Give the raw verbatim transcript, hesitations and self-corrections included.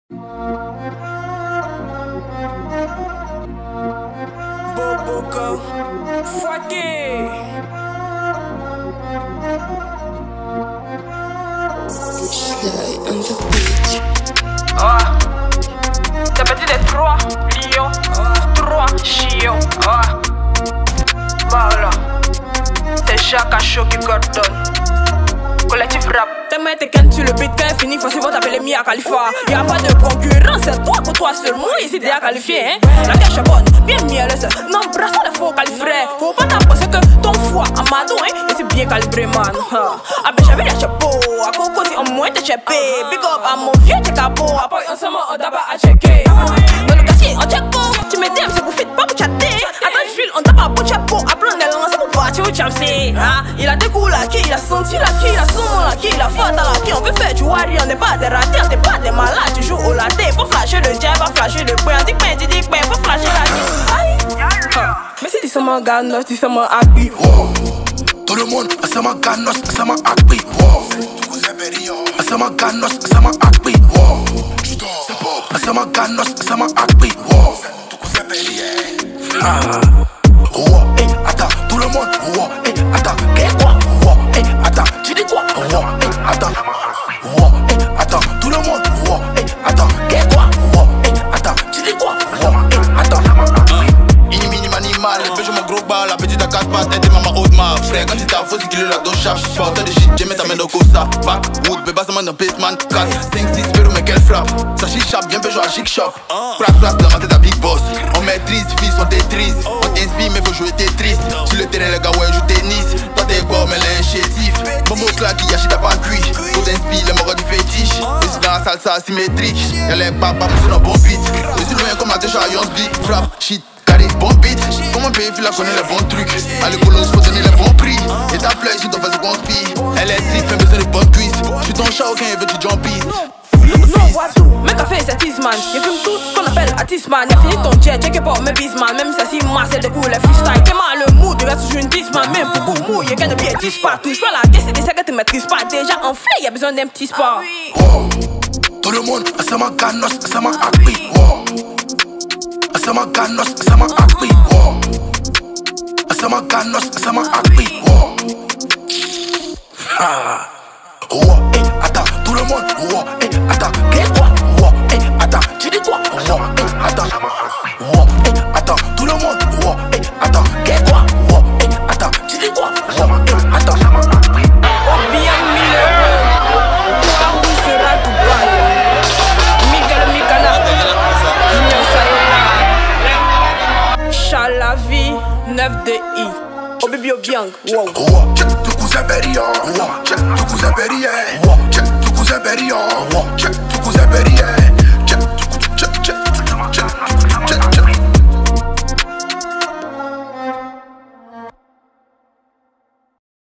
Boboco, fuck it. Sly on the beat. Ah, t'as petit des trois lions, trois chiots. Ah, voilà, c'est chaque chaud qui coordonne. Collectif rap. T'es mettre quand tu le beat quand il finit, faut souvent t'appeler Mia Khalifa. Y'a pas de concurrence, c'est toi pour toi seulement, ici déjà qualifié, hein. La cache est bonne, bien mielleuse, non, brasse les faux calibrés. Faut pas t'apposer que ton foie, Amadou, hein, et c'est bien calibré, man. Ah ben j'avais les chapeaux, à Coco si au moins t'es chépé. Big up à mon vieux t'es capot, après ensemble on d'abord à checker. Dans le quartier, on check go, tu me dis, c'est pour fit, pas pour chatter. Attends, je file, on tape à bout de chapeau, après on est lancé pour partir au champion. Il a des coups là, qui il a senti là, qui il a son là, qui il a fait là, qui on peut faire, tu vois rien, on n'est pas des ratés, on n'est pas des malades, tu joues au laté, faut flasher le jab, faut flasher le point, dis point, dis dis point, faut flasher la vie. Aïe, mais si tu sais mon ganos, tu sais mon happy. Tout le monde, c'est mon ganos, c'est mon happy. C'est mon ganos, c'est mon happy. C'est mon ganos, c'est mon happy. Ah, oh, hey, attends, tout le monde, oh, hey, attends, qu'est quoi, oh, hey, attends, tu dis quoi, oh, hey, attends, oh, hey, attends, tout le monde, oh, hey, attends, qu'est quoi, oh, hey, attends, tu dis quoi, oh, hey, attends. Ini minime animal, les péchés mon gros bas, la petite à quatre pattes, aide maman haute ma frère, quand tu t'as faux, c'est qu'il est là, dos charge, porteur de shit, j'aime ta main de costa, backwood, bébé, ça m'a dans basement, quatre, cinq, six, pero, mais quelle frappe, ça chichape, viens pécho à chic shop, crack, crack, dans ma tête à big boss, on maîtrise, fils, on t'étrise, on t'inspire, mais faut jouer Tetris, sur le terrain, les gars, ouais, joue tennis, toi t'es beau, mais l'un chétif, Bobo claque, y'a shit à pas cuit, faut t'inspire, les morts du fétiche, je suis dans la salsa asymétrique, y'a les papas, mais c'est un bon beat, je suis loin comme la déchet à Yons Big, frappe, shit, carré, bon beat, comment payer, fil à connaître les bons trucs, à l'école, faut donner les bons prix, et ta plaie, j'y t'en fais ce qu'on spie, elle est triste, fait besoin de bonnes cuisses, je suis ton chat, aucun veut du jumpy. Non, vois tout, mec a fait cet isman. Y'a fume tout ce qu'on appelle artisman. Y'a fini ton jet, check pas mes bisman. Même si c'est moi, c'est de cool, les freestyle. T'es mal le mood, reste sur une disman. Même pour beaucoup mou, y'a qu'un de bien dispar. Touche pas la tête, c'est des sacs que tu maîtrises pas. Déjà en flé, y'a besoin d'un petit sport. Oh, tout le monde, c'est mon ganos, c'est mon happy. Oh, c'est mon ganos, c'est mon happy. Oh, c'est mon ganos, c'est mon happy. Oh, ah, oh, hey, attends, tout le monde, oh, hey, attends, qu'est quoi, oh, hey, attends, tu dis quoi, oh, hey, attends, oh, hey, attends, tout le monde, oh, hey, attends, qu'est quoi, oh, hey, attends, tu dis quoi, oh, hey, attends. Oh bien Miller, toi où sera Dubaï, Miguel Micana, Junior Sayona, Chalavi, neuf D I, oh bébé Obiang, wow. Oh, check tout cousin Beria, oh, check tout cousin Beria, oh, check tout cousin Beria, oh, check tout cousin Beria.